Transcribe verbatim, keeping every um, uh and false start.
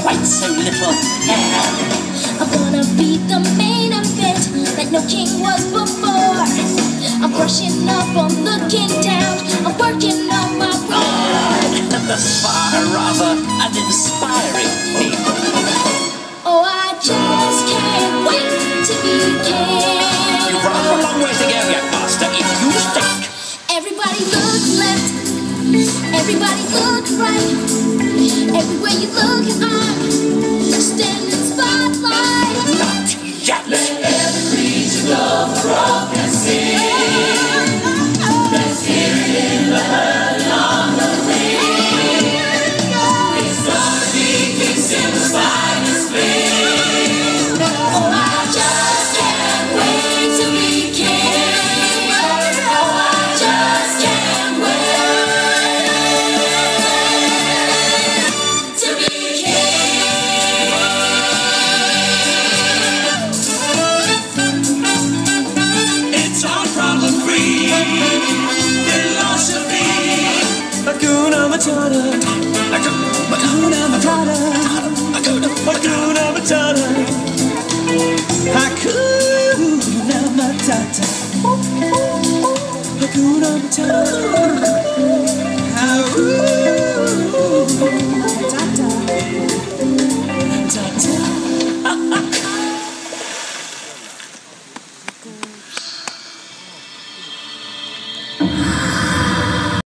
quite so little hair. I'm gonna be the main event like no king was before. I'm brushing up, I'm looking down, I'm working on my road. Thus far, rather uninspiring people. Oh, I just can't wait to be king. You've rather a long way to go yet, Master, if you think. Everybody look left, everybody look right. Everywhere you look, I'm standing spotlight. Not yet. Let every creature go frog and sing. Let's hear it in the hurling on the wing. It's gonna be King Simba's finest fling. Oh, I just can't wait to be king. Oh, I just can't wait to be king. It's all problem-free philosophy. Hakuna Matata. Hakuna Matata. Hakuna Hakuna Matata. Hakuna Matata. Hakuna Matata. Hakuna Matata.